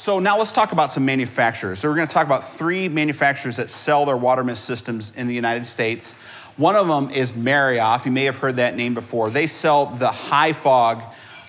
So now let's talk about some manufacturers. So we're going to talk about 3 manufacturers that sell their water mist systems in the United States. One of them is Marioff. You may have heard that name before. They sell the high fog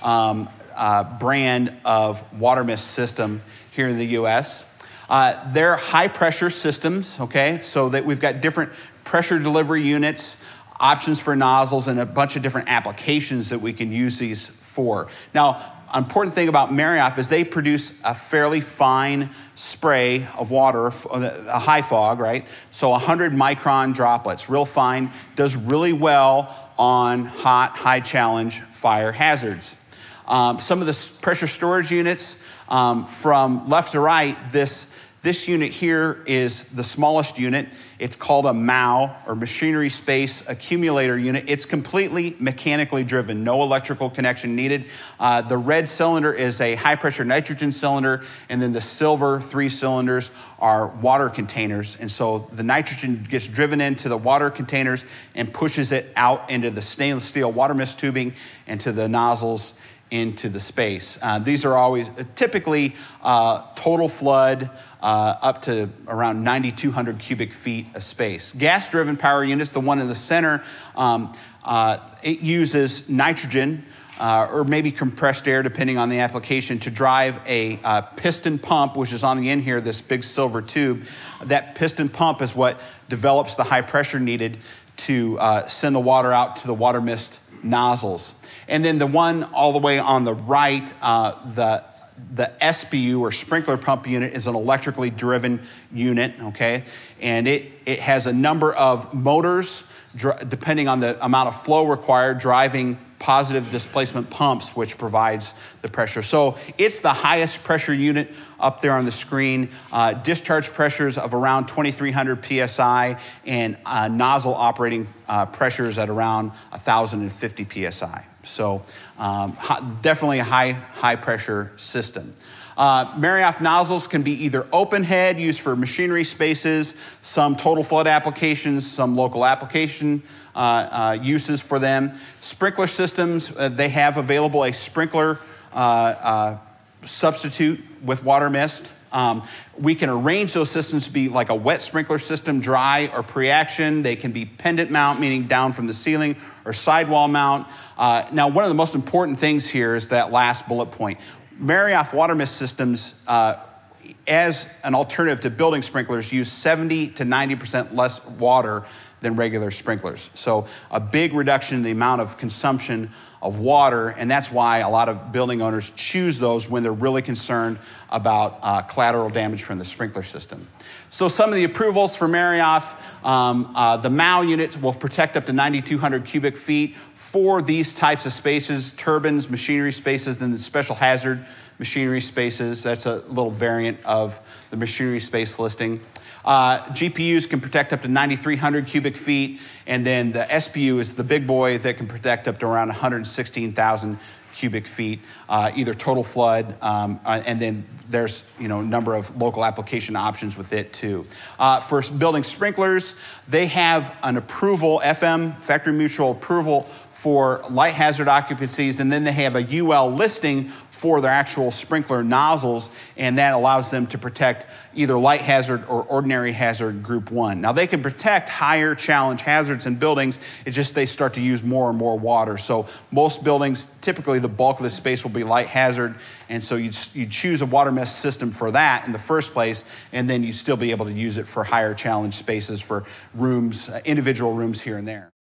brand of water mist system here in the US. They're high pressure systems, okay? So that we've got different pressure delivery units, options for nozzles, and a bunch of different applications that we can use these for. Now, an important thing about Marioff is they produce a fairly fine spray of water, a high fog, right? So 100 micron droplets, real fine, does really well on hot, high challenge fire hazards. Some of the pressure storage units, from left to right, this unit here is the smallest unit. It's called a MAU, or Machinery Space Accumulator Unit. It's completely mechanically driven, no electrical connection needed. The red cylinder is a high pressure nitrogen cylinder, and then the silver 3 cylinders are water containers. And so the nitrogen gets driven into the water containers and pushes it out into the stainless steel water mist tubing and to the nozzles into the space. These are always typically total flood up to around 9,200 cubic feet of space. Gas-driven power units, the one in the center, it uses nitrogen or maybe compressed air, depending on the application, to drive a piston pump, which is on the end here, this big silver tube. That piston pump is what develops the high pressure needed to send the water out to the water mist nozzles. And then the one all the way on the right, the SPU, or sprinkler pump unit, is an electrically driven unit, okay? And it has a number of motors, depending on the amount of flow required, driving positive displacement pumps, which provides the pressure. So it's the highest pressure unit up there on the screen. Discharge pressures of around 2,300 PSI, and nozzle operating pressures at around 1,050 PSI. So definitely a high pressure system. Marioff nozzles can be either open head, used for machinery spaces, some total flood applications, some local application uses for them. Sprinkler systems, they have available a sprinkler substitute with water mist. We can arrange those systems to be like a wet sprinkler system, dry or pre-action. They can be pendant mount, meaning down from the ceiling, or sidewall mount. Now, one of the most important things here is that last bullet point. Marioff water mist systems, as an alternative to building sprinklers, use 70 to 90% less water than regular sprinklers. So a big reduction in the amount of consumption of water, and that's why a lot of building owners choose those when they're really concerned about collateral damage from the sprinkler system. So some of the approvals for Marioff, the MAU units will protect up to 9,200 cubic feet for these types of spaces: turbines, machinery spaces, then the special hazard machinery spaces. That's a little variant of the machinery space listing. GPUs can protect up to 9,300 cubic feet, and then the SPU is the big boy that can protect up to around 116,000 cubic feet, either total flood, and then there's a number of local application options with it too. For building sprinklers, they have an approval, FM, factory mutual approval, for light hazard occupancies, and then they have a UL listing for their actual sprinkler nozzles, and that allows them to protect either light hazard or ordinary hazard group 1. Now, they can protect higher challenge hazards in buildings. It's just they start to use more and more water. So most buildings, typically the bulk of the space will be light hazard, and so you'd choose a water mist system for that in the first place, and then you'd still be able to use it for higher challenge spaces, for rooms, individual rooms here and there.